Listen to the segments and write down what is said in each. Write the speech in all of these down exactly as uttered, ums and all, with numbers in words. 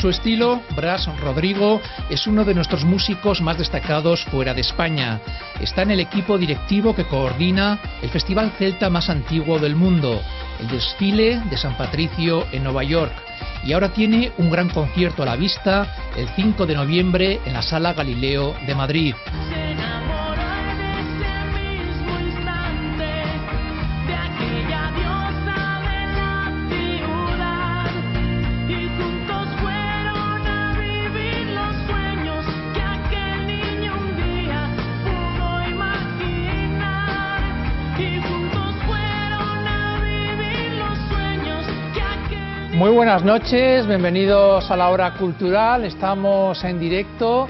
su estilo, Bras Rodrigo es uno de nuestros músicos más destacados fuera de España. Está en el equipo directivo que coordina el festival celta más antiguo del mundo, el desfile de San Patricio en Nueva York. Y ahora tiene un gran concierto a la vista el cinco de noviembre en la Sala Galileo de Madrid. Muy buenas noches, bienvenidos a la Hora Cultural, estamos en directo,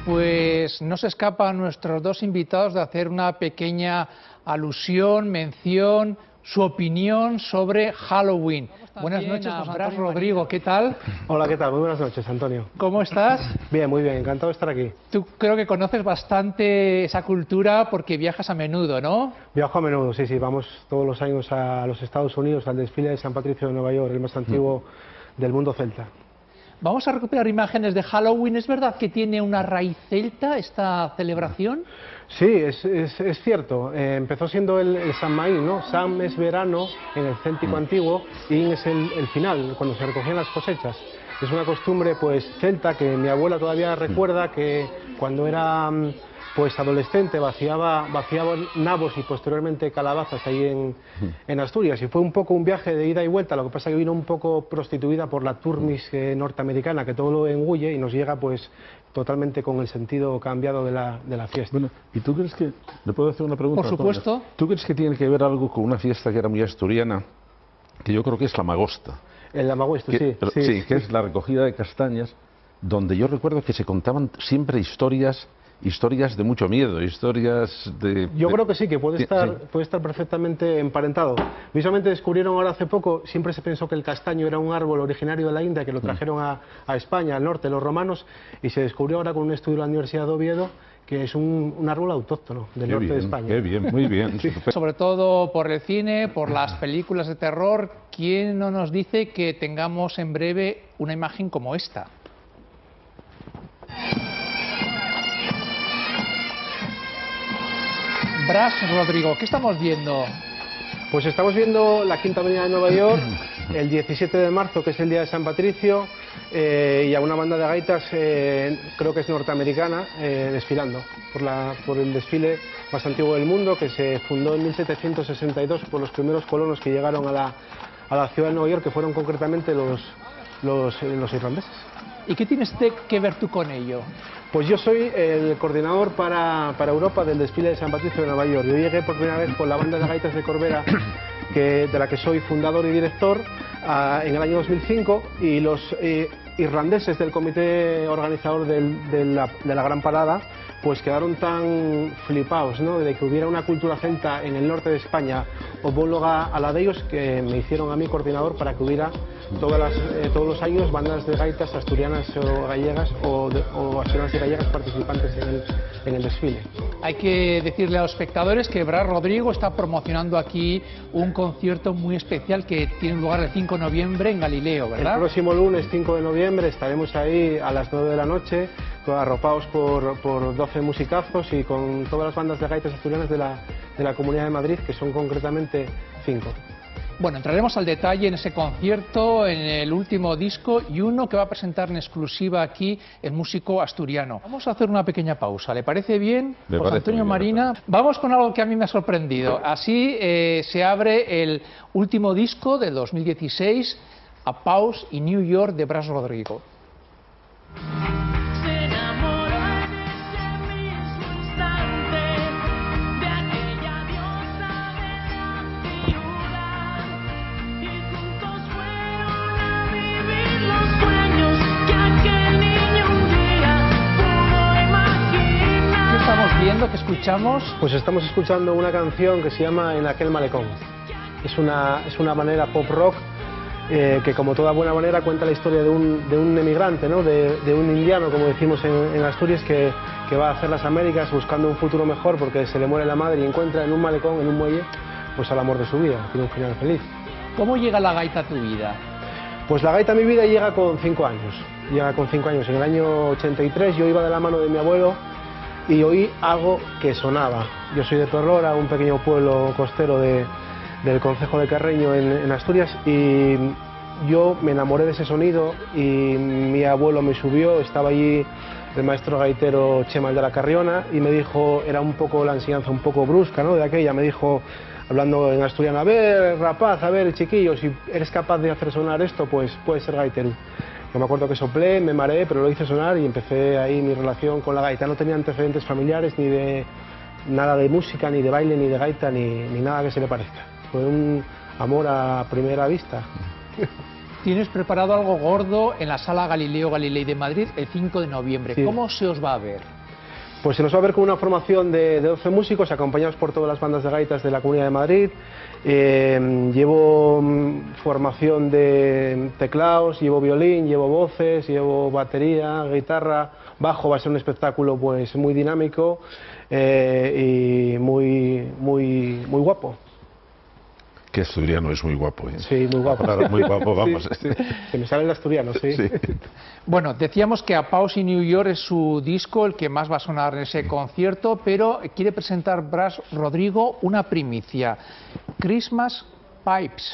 pues no se escapan nuestros dos invitados de hacer una pequeña alusión, mención, su opinión sobre Halloween. Buenas noches, José Bras Rodrigo, ¿qué tal? Hola, ¿qué tal? Muy buenas noches, Antonio. ¿Cómo estás? Bien, muy bien, encantado de estar aquí. Tú creo que conoces bastante esa cultura porque viajas a menudo, ¿no? Viajo a menudo, sí, sí, vamos todos los años a los Estados Unidos, al desfile de San Patricio de Nueva York, el más antiguo mm. del mundo celta. Vamos a recuperar imágenes de Halloween. ¿Es verdad que tiene una raíz celta esta celebración? Sí, es, es, es cierto. Eh, empezó siendo el, el Samhain, ¿no? Sam es verano en el céltico antiguo y In es el, el final, cuando se recogían las cosechas. Es una costumbre pues celta que mi abuela todavía recuerda, que cuando era pues adolescente vaciaba, vaciaba nabos y posteriormente calabazas ahí en, en Asturias, y fue un poco un viaje de ida y vuelta. Lo que pasa es que vino un poco prostituida por la turmis eh, norteamericana, que todo lo engulle y nos llega pues totalmente con el sentido cambiado de la, de la fiesta. Bueno, ¿y tú crees que, le puedo hacer una pregunta? Por supuesto. ¿Tú crees que tiene que ver algo con una fiesta que era muy asturiana, que yo creo que es la Magosta? El Amagosto, sí, pero, sí, sí, sí, que es la recogida de castañas, donde yo recuerdo que se contaban siempre historias, historias de mucho miedo, historias de... Yo de... creo que sí, que puede estar, sí. puede estar perfectamente emparentado. Visualmente descubrieron ahora hace poco, siempre se pensó que el castaño era un árbol originario de la India, que lo trajeron a, a España, al norte, los romanos, y se descubrió ahora con un estudio de la Universidad de Oviedo que es un, un árbol autóctono del qué norte bien, de España. Qué bien, muy bien. Sí. Sobre todo por el cine, por las películas de terror, ¿quién no nos dice que tengamos en breve una imagen como esta? Bras Rodrigo, ¿qué estamos viendo? Pues estamos viendo la Quinta Avenida de Nueva York, el diecisiete de marzo, que es el día de San Patricio, eh, y a una banda de gaitas, eh, creo que es norteamericana, eh, desfilando por, la, por el desfile más antiguo del mundo, que se fundó en mil setecientos sesenta y dos por los primeros colonos que llegaron a la, a la ciudad de Nueva York, que fueron concretamente los, los, eh, los irlandeses. ¿Y qué tienes que ver tú con ello? Pues yo soy el coordinador para, para Europa del desfile de San Patricio de Nueva York. Yo llegué por primera vez con la banda de gaitas de Corbera, que, de la que soy fundador y director, a, en el año dos mil cinco, y los eh, irlandeses del comité organizador del, de, la, de la Gran Parada pues quedaron tan flipados, ¿no?, de que hubiera una cultura celta en el norte de España homóloga a la de ellos, que me hicieron a mí coordinador para que hubiera todas las, eh, todos los años bandas de gaitas asturianas o gallegas o, de, o asturianas y gallegas participantes en el, en el desfile. Hay que decirle a los espectadores que Bras Rodrigo está promocionando aquí un concierto muy especial que tiene lugar el cinco de noviembre en Galileo, ¿verdad? El próximo lunes cinco de noviembre estaremos ahí a las nueve de la noche, arropados por, por doce musicazos y con todas las bandas de gaitas asturianas de la, de la Comunidad de Madrid, que son concretamente cinco. Bueno, entraremos al detalle en ese concierto, en el último disco, y uno que va a presentar en exclusiva aquí el músico asturiano. Vamos a hacer una pequeña pausa, ¿le parece bien, Me José parece Antonio bien, Marina? Vamos con algo que a mí me ha sorprendido. Así eh, se abre el último disco de dos mil dieciséis, A Pause in New York, de Bras Rodrigo. ¿Qué escuchamos? Pues estamos escuchando una canción que se llama En aquel malecón. Es una, es una manera pop rock eh, que, como toda buena manera, cuenta la historia de un, de un emigrante, ¿no?, de, de un indiano, como decimos en, en Asturias, que, que va a hacer las Américas buscando un futuro mejor porque se le muere la madre y encuentra en un malecón, en un muelle, pues al amor de su vida, tiene un final feliz. ¿Cómo llega la gaita a tu vida? Pues la gaita a mi vida llega con cinco años, llega con cinco años. En el año ochenta y tres yo iba de la mano de mi abuelo y oí algo que sonaba. Yo soy de Torlora, un pequeño pueblo costero de, del concejo de Carreño en, en Asturias, y yo me enamoré de ese sonido y mi abuelo me subió, estaba allí el maestro gaitero Chema de la Carriona y me dijo, era un poco la enseñanza un poco brusca, ¿no?, de aquella, me dijo, hablando en asturiano, a ver, rapaz, a ver, chiquillo, si eres capaz de hacer sonar esto, pues puedes ser gaitero. Yo me acuerdo que soplé, me mareé, pero lo hice sonar y empecé ahí mi relación con la gaita. No tenía antecedentes familiares, ni de nada de música, ni de baile, ni de gaita, ni, ni nada que se le parezca. Fue un amor a primera vista. Tienes preparado algo gordo en la Sala Galileo Galilei de Madrid el cinco de noviembre. Sí. ¿Cómo se os va a ver? Pues se nos va a ver con una formación de, de doce músicos, acompañados por todas las bandas de gaitas de la Comunidad de Madrid. Eh, llevo mm, formación de teclados, llevo violín, llevo voces, llevo batería, guitarra, bajo. Va a ser un espectáculo pues muy dinámico eh, y muy, muy, muy guapo. Que asturiano es muy guapo, ¿eh? Sí, muy guapo. Claro, muy guapo, vamos. Sí, que me sale el asturiano, sí. Sí. Bueno, decíamos que A Pause in New York es su disco, el que más va a sonar en ese concierto, pero quiere presentar Bras Rodrigo una primicia, Christmas Pipes.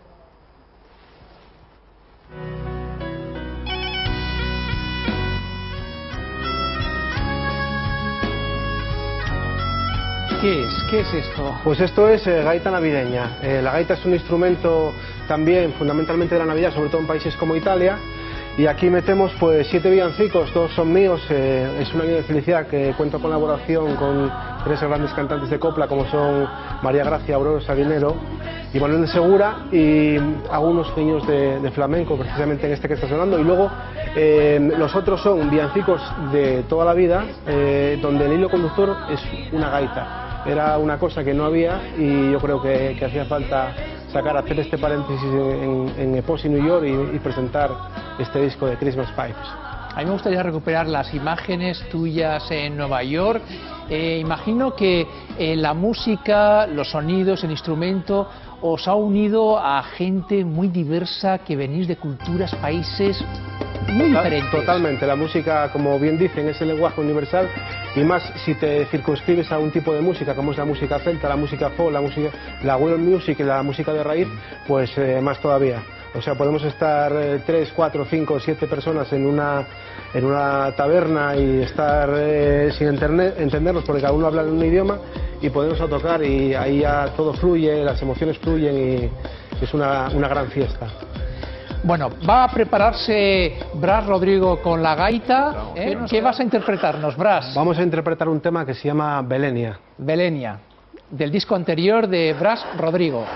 ¿Qué es? ¿Qué es esto? Pues esto es eh, gaita navideña. Eh, la gaita es un instrumento también fundamentalmente de la Navidad, sobre todo en países como Italia. Y aquí metemos pues siete villancicos, todos son míos. Eh, es un año de felicidad que cuento con colaboración con tres grandes cantantes de copla como son María Gracia, Aurora Sabinero y Manuel de Segura, y hago unos niños de, de flamenco precisamente en este que está sonando. Y luego eh, los otros son villancicos de toda la vida, eh, donde el hilo conductor es una gaita. Era una cosa que no había y yo creo que, que hacía falta sacar, hacer este paréntesis en, en A Pause in New York y, y presentar este disco de Christmas Pipes. A mí me gustaría recuperar las imágenes tuyas en Nueva York. Eh, imagino que eh, la música, los sonidos, el instrumento os ha unido a gente muy diversa que venís de culturas, países muy diferentes. Totalmente, la música, como bien dicen, es el lenguaje universal, y más si te circunscribes a un tipo de música como es la música celta, la música folk, la música, la world music y la música de raíz, pues eh, más todavía. O sea, podemos estar eh, tres, cuatro, cinco, siete personas en una en una taberna y estar eh, sin enterne, entendernos porque cada uno habla en un idioma, y podemos a tocar y ahí ya todo fluye, las emociones fluyen y es una, una gran fiesta. Bueno, va a prepararse Bras Rodrigo con la gaita. ¿eh? ¿Qué vas a interpretarnos, Bras? Vamos a interpretar un tema que se llama Belenia. Belenia, del disco anterior de Bras Rodrigo.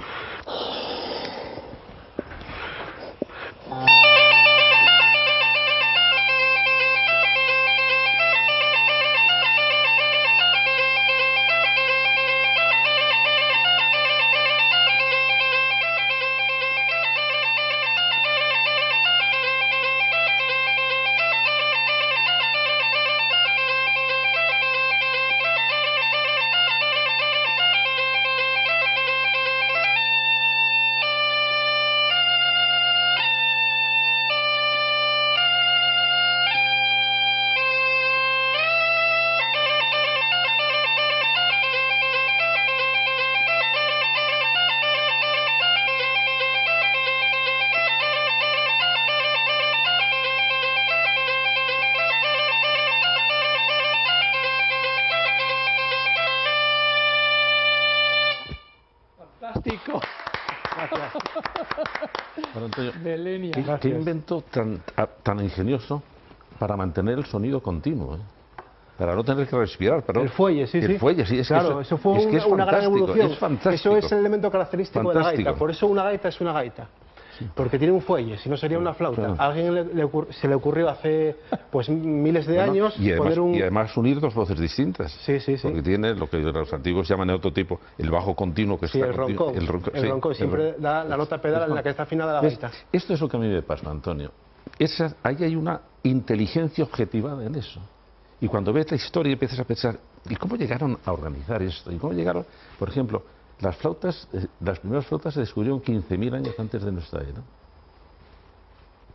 Fantástico. Gracias. Bueno, Antonio, Belenia. ¿qué, qué invento tan, a- tan ingenioso para mantener el sonido continuo, ¿eh? Para no tener que respirar. Para no- El fuelle, sí, el sí. fuelle, sí. Es que claro, eso, eso fue es un- que es una gran fantástico, evolución. Es fantástico. Eso es el elemento característico de la Fantástico. gaita. Por eso una gaita es una gaita. Porque tiene un fuelle, si no sería una flauta. Claro. A alguien le- le ocur- se le ocurrió hace pues miles de Bueno, años y además, poner un... y además unir dos voces distintas. Sí, sí, sí. Porque tiene lo que los antiguos llaman en otro tipo, el bajo continuo que Sí, está el continuo. roncón. El ronco, El sí, roncón, el siempre ron- da la nota pedal en la que está afinada la ¿Ves? gaita. Esto es lo que a mí me pasa, Antonio. Esa, ahí hay una inteligencia objetivada en eso. Y cuando ves la historia empiezas a pensar, ¿y cómo llegaron a organizar esto? ¿Y cómo llegaron? Por ejemplo, las flautas, eh, las primeras flautas se descubrieron quince mil años antes de nuestra era.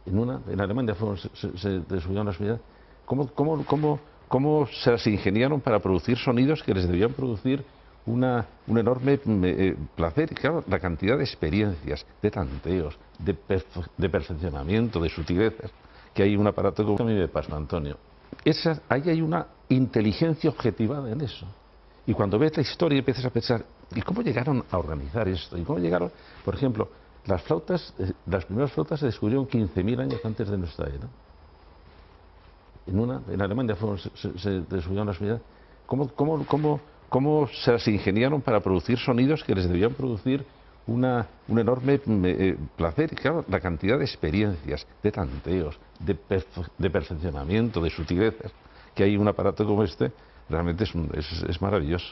En, una, en Alemania fueron, se, se descubrió una unidades. ¿Cómo, cómo, cómo, ¿Cómo se las ingeniaron para producir sonidos que les debían producir una, un enorme eh, placer? Y claro, la cantidad de experiencias, de tanteos, de, perf de perfeccionamiento, de sutilezas, que hay un aparato como a mí me pasa, Antonio. Esa, ahí hay una inteligencia objetivada en eso. Y cuando ves la historia empiezas a pensar, ¿y cómo llegaron a organizar esto? ¿Y cómo llegaron, por ejemplo, las flautas, eh, las primeras flautas se descubrieron quince mil años antes de nuestra era? En, una, en Alemania fueron, se, se descubrieron las unidades. ¿Cómo, cómo, cómo, ¿Cómo se las ingeniaron para producir sonidos que les debían producir una, un enorme eh, placer? Y claro, la cantidad de experiencias, de tanteos, de, perf de perfeccionamiento, de sutilezas, que hay un aparato como este, realmente es, un, es, es maravilloso.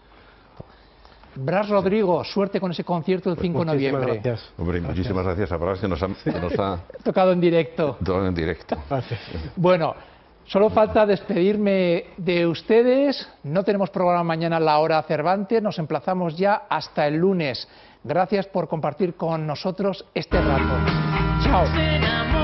Bras Rodrigo, suerte con ese concierto del cinco de noviembre. Gracias. Hombre, gracias. Muchísimas gracias a Bras que nos ha, que nos ha tocado en directo. tocado en directo. Gracias. Bueno, solo falta despedirme de ustedes. No tenemos programa mañana a la hora Cervantes. Nos emplazamos ya hasta el lunes. Gracias por compartir con nosotros este rato. Chao.